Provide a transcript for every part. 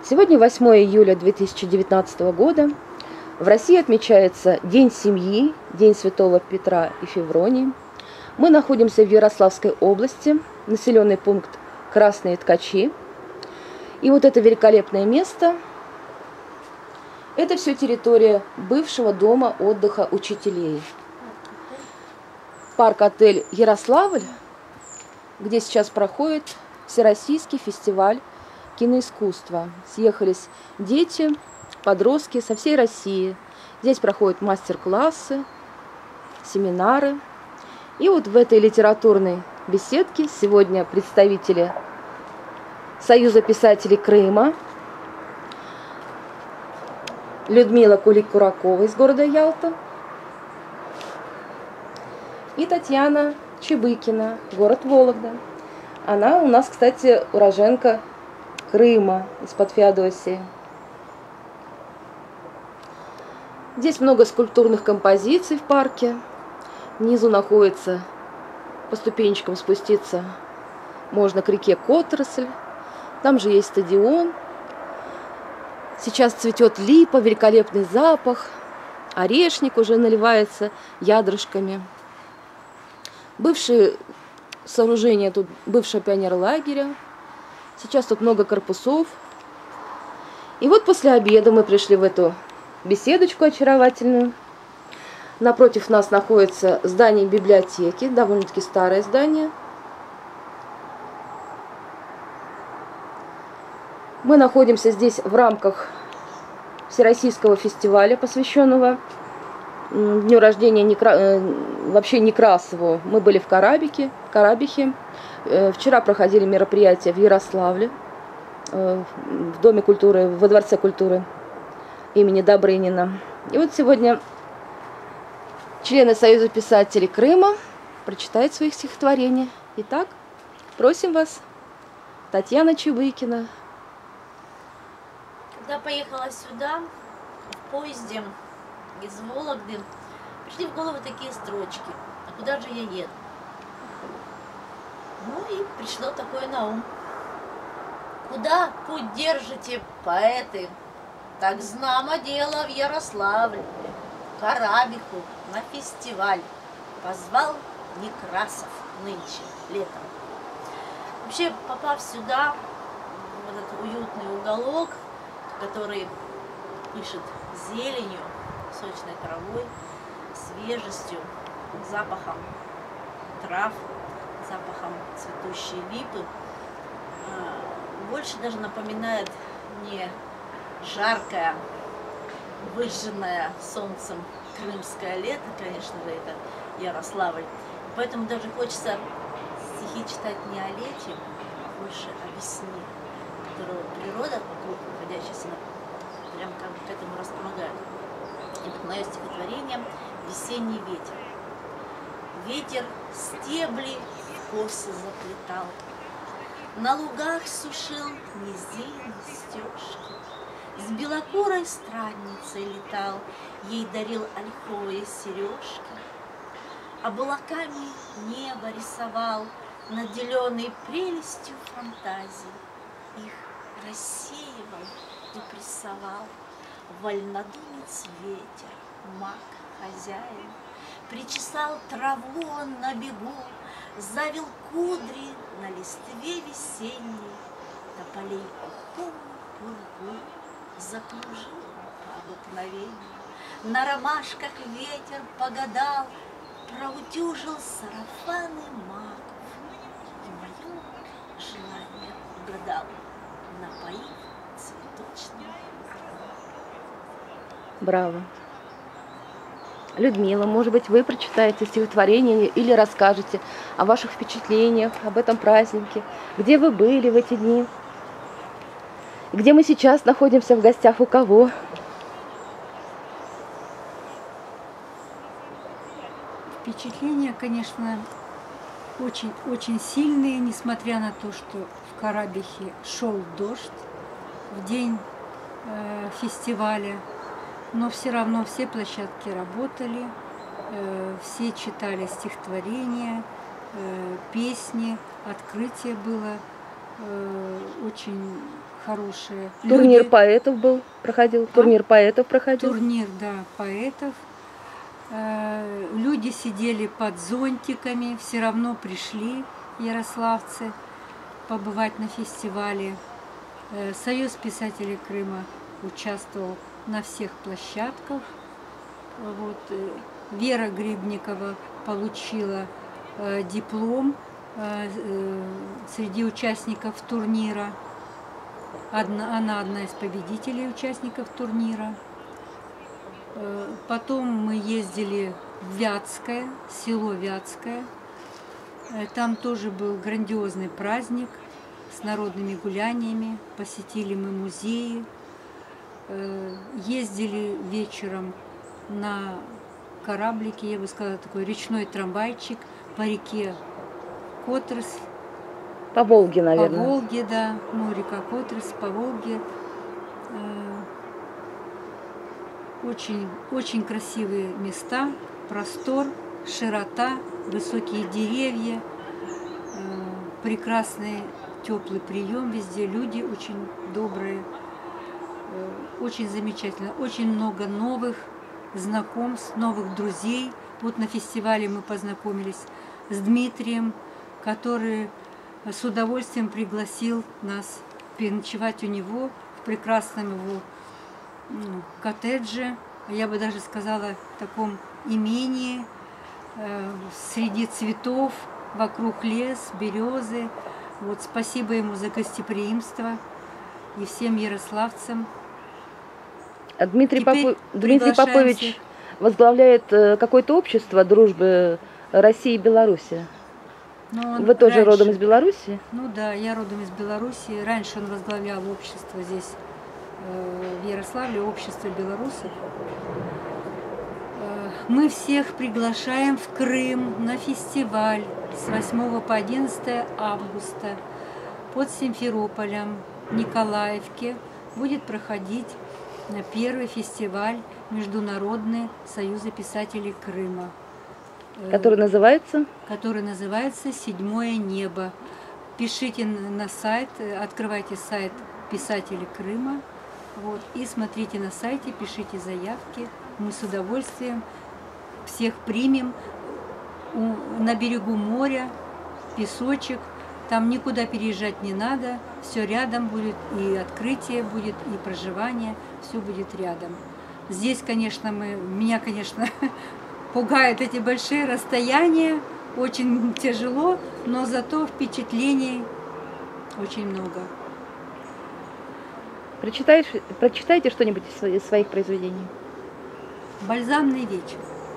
Сегодня 8 июля 2019 года. В России отмечается День семьи, День Святого Петра и Февронии. Мы находимся в Ярославской области, населенный пункт Красные Ткачи. И вот это великолепное место – это все территория бывшего дома отдыха учителей. Парк-отель «Ярославль», где сейчас проходит Всероссийский фестиваль киноискусства. Съехались дети, подростки со всей России. Здесь проходят мастер-классы, семинары. И вот в этой литературной беседке сегодня представители Союза писателей Крыма, Людмила Кулик-Куракова из города Ялта и Татьяна Чебыкина, город Вологда. Она у нас, кстати, уроженка Крыма, из-под Феодосии. Здесь много скульптурных композиций в парке. Внизу находится, по ступенечкам спуститься можно к реке Которосль. Там же есть стадион. Сейчас цветет липа, великолепный запах. Орешник уже наливается ядрышками. Бывшие сооружения тут, бывшего пионерлагеря. Сейчас тут много корпусов. И вот после обеда мы пришли в эту беседочку очаровательную. Напротив нас находится здание библиотеки, довольно-таки старое здание. Мы находимся здесь в рамках Всероссийского фестиваля, посвященного дню рождения вообще Некрасову. Мы были в Карабихе. Вчера проходили мероприятия в Ярославле, в Доме культуры, во Дворце культуры имени Добрынина. И вот сегодня члены Союза писателей Крыма прочитают своих стихотворений. Итак, просим вас, Татьяна Чебыкина. Когда поехала сюда, в поезде из Вологды, пришли в голову такие строчки. А куда же я еду? Ну и пришло такое на ум. Куда путь держите, поэты? Так знамо дело в Ярославль. Карабиху на фестиваль позвал Некрасов нынче летом. Вообще, попав сюда, в этот уютный уголок, который пышет зеленью, сочной травой, свежестью, запахом трав, запахом цветущей липы, больше даже напоминает не жаркое, выжженное солнцем крымское лето, конечно же, это Ярославль. Поэтому даже хочется стихи читать не о лете, а больше о весне, которую природа вокруг находящаяся прям как бы к этому располагает. И вот мое стихотворение «Весенний ветер». Ветер стебли в косы заплетал, на лугах сушил низины, стежки, с белокурой странницей летал, ей дарил ольховые сережки, облаками небо рисовал, наделенный прелестью фантазии, их рассеивал и прессовал. Вольнодумец ветер, маг хозяин, причесал траву он на бегу, завил кудри на листве весенней, тополей пухом пургу закружил по обыкновению. На ромашках ветер погадал, проутюжил сарафаны маков, и мое желание угадал, напоив цветочным. Браво. Людмила, может быть, вы прочитаете стихотворение или расскажете о ваших впечатлениях об этом празднике, где вы были в эти дни, где мы сейчас находимся в гостях у кого. Впечатления, конечно, очень сильные, несмотря на то, что в Карабихе шел дождь в день фестиваля. Но все равно все площадки работали, все читали стихотворения, песни, открытие было очень хорошие. Турнир Люди, поэтов проходил. Турнир поэтов проходил. турнир, да, поэтов. Люди сидели под зонтиками, все равно пришли, ярославцы, побывать на фестивале. Союз писателей Крыма участвовал на всех площадках. Вот. Вера Грибникова получила диплом среди участников турнира. Она одна из победителей участников турнира. Потом мы ездили в Вятское, село Вятское. Там тоже был грандиозный праздник с народными гуляниями. Посетили мы музеи. Ездили вечером на кораблике, я бы сказала, такой речной трамвайчик по реке Котрыс. По Волге, наверное. По Волге, да. Ну, река Котрыс, по Волге. Очень, очень красивые места, простор, широта, высокие деревья, прекрасный теплый прием везде, люди очень добрые, очень замечательно, очень много новых знакомств, новых друзей. Вот на фестивале мы познакомились с Дмитрием, который с удовольствием пригласил нас переночевать у него в прекрасном его коттедже, я бы даже сказала, в таком имении, среди цветов, вокруг лес, березы. Вот, спасибо ему за гостеприимство и всем ярославцам. А Дмитрий Попович возглавляет какое-то общество дружбы России и Беларуси. Вы тоже родом из Беларуси? Ну да, я родом из Беларуси. Раньше он возглавлял общество здесь, в Ярославле, общество белорусов. Мы всех приглашаем в Крым на фестиваль с 8 по 11 августа под Симферополем, в Николаевке. Будет проходить первый фестиваль Международный союза писателей Крыма. Который называется? Который называется «Седьмое небо». Пишите на сайт, открывайте сайт писателей Крыма. Вот, и смотрите на сайте, пишите заявки. Мы с удовольствием всех примем на берегу моря, песочек. Там никуда переезжать не надо. Все рядом будет, и открытие будет, и проживание. Все будет рядом. Здесь, конечно, меня, конечно, пугают эти большие расстояния. Очень тяжело, но зато впечатлений очень много. Прочитайте что-нибудь из своих произведений. Бальзамный вечер.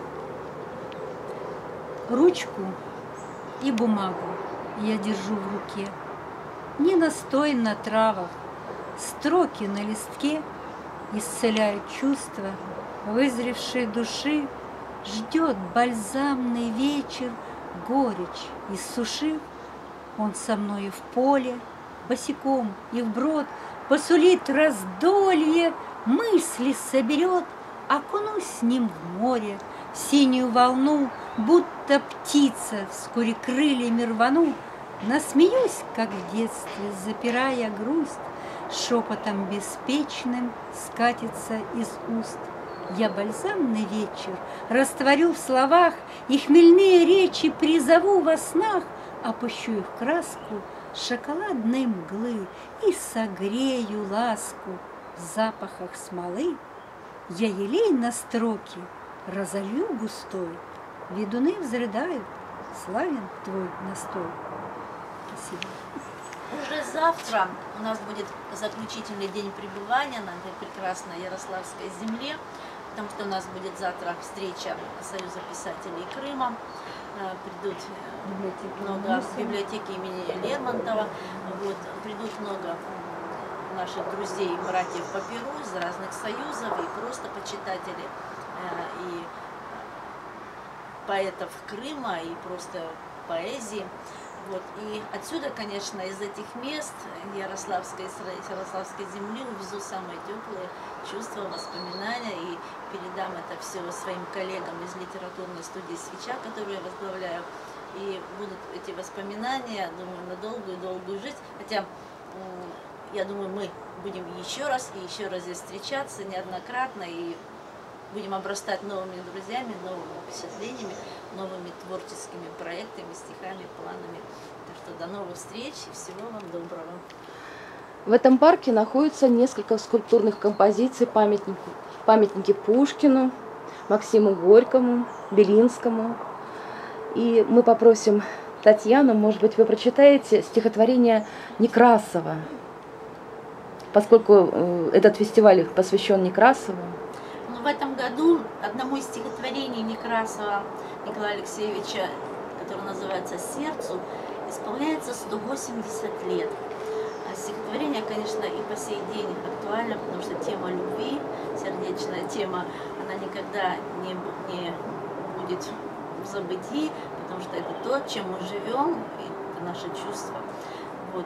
Ручку и бумагу я держу в руке. Не настой на травах, строки на листке исцеляют чувства вызревшей души. Ждет бальзамный вечер, горечь иссушив. Он со мною в поле, босиком и вброд, посулит раздолье, мысли соберет, окунусь с ним в море, в синюю волну, будто птица, вскоре крыльями рвану. Насмеюсь, как в детстве, запирая грусть, шепотом беспечным скатится из уст. Я бальзамный вечер растворю в словах, и хмельные речи призову во снах, опущу их краску шоколадной мглы и согрею ласку в запахах смолы. Я елей на строки разолью густой, ведуны взрыдают, славен твой настой. Спасибо. Уже завтра у нас будет заключительный день пребывания на этой прекрасной Ярославской земле, потому что у нас будет завтра встреча Союза писателей Крыма. Придут много библиотеки имени Лермонтова, вот, придут много наших друзей, братьев по перу из разных союзов и просто почитатели и поэтов Крыма, и просто поэзии. Вот. И отсюда, конечно, из этих мест Ярославской земли увезу самые теплые чувства, воспоминания и передам это все своим коллегам из литературной студии «Свеча», которую я возглавляю. И будут эти воспоминания, думаю, на долгую-долгую жизнь. Хотя я думаю, мы будем еще раз и еще раз здесь встречаться неоднократно и будем обрастать новыми друзьями, новыми впечатлениями, новыми творческими проектами, стихами, планами. Так что до новых встреч и всего вам доброго. В этом парке находится несколько скульптурных композиций, памятники Пушкину, Максиму Горькому, Белинскому. И мы попросим Татьяну, может быть, вы прочитаете стихотворение Некрасова, поскольку этот фестиваль посвящен Некрасову. В этом году одному из стихотворений Некрасова Николая Алексеевича, которое называется «Сердцу», исполняется 180 лет. А стихотворение, конечно, и по сей день актуально, потому что тема любви, сердечная тема, она никогда не будет в забытии, потому что это то, чем мы живем, и это наше чувство. Вот.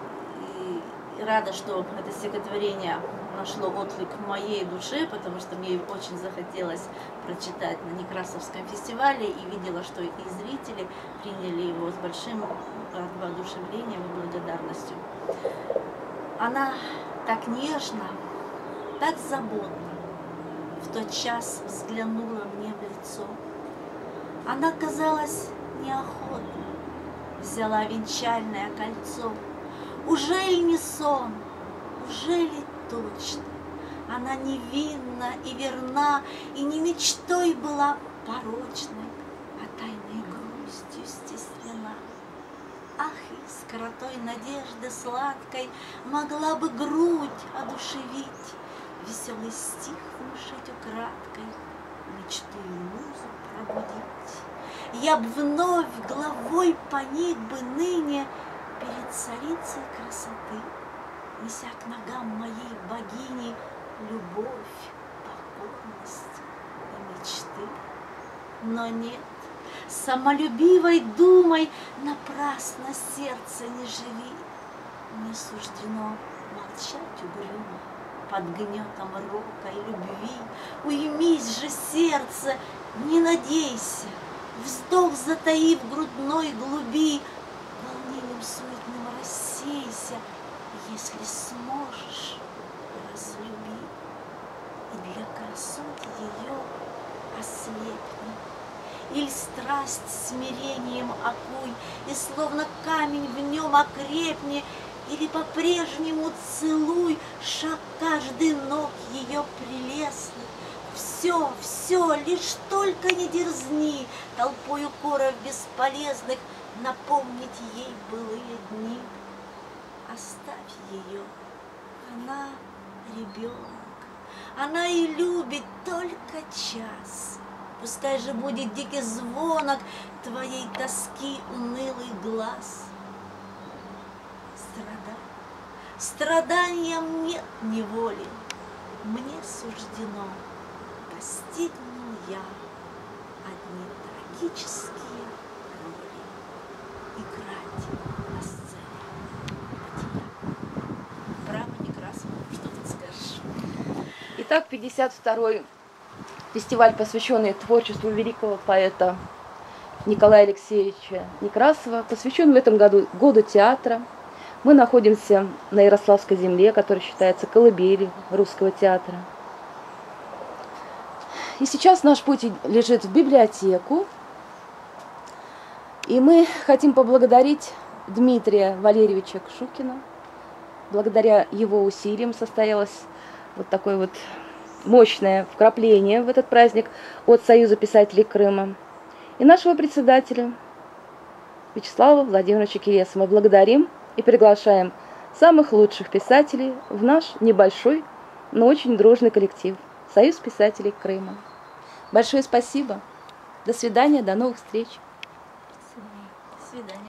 И рада, что это стихотворение нашло отклик в моей душе, потому что мне очень захотелось прочитать на Некрасовском фестивале, и видела, что и зрители приняли его с большим воодушевлением и благодарностью. Она так нежно, так заботно в тот час взглянула мне в лицо. Она, казалось, неохотно взяла венчальное кольцо. Ужели не сон, ужели точно? Она невинна и верна, и не мечтой была порочной, а тайной грустью стеснена. Ах, искротой надежды сладкой могла бы грудь одушевить, веселый стих внушить украдкой, мечту и музу пробудить. Я б вновь головой поник бы ныне перед царицей красоты, неся к ногам моей богини любовь, покорность и мечты. Но нет, самолюбивой думой напрасно сердце не живи. Мне суждено молчать угрюмо под гнетом рока и любви. Уймись же, сердце, не надейся, вздох затаив в грудной глуби, волнением суетным рассейся, если сможешь, разлюби. И для красоты ее ослепни, или страсть смирением окуй, и словно камень в нем окрепни, или по-прежнему целуй шаг каждый ног ее прелестных. Все, все, лишь только не дерзни толпою коров бесполезных напомнить ей былые дни. Оставь ее, она ребенок, она и любит только час. Пускай же будет дикий звонок твоей тоски унылый глаз. Страданиям нет неволи, мне суждено, постигну я одни трагические роли играть на сцене. Право, Некрасова, что ты скажешь? Итак, 52-й фестиваль, посвященный творчеству великого поэта Николая Алексеевича Некрасова, посвящен в этом году году театра. Мы находимся на Ярославской земле, которая считается колыбелью русского театра. И сейчас наш путь лежит в библиотеку. И мы хотим поблагодарить Дмитрия Валерьевича Кшукина. Благодаря его усилиям состоялось вот такое вот мощное вкрапление в этот праздник от Союза писателей Крыма. И нашего председателя Вячеслава Владимировича Киресова мы благодарим и приглашаем самых лучших писателей в наш небольшой, но очень дружный коллектив Союз писателей Крыма. Большое спасибо. До свидания, до новых встреч. До свидания.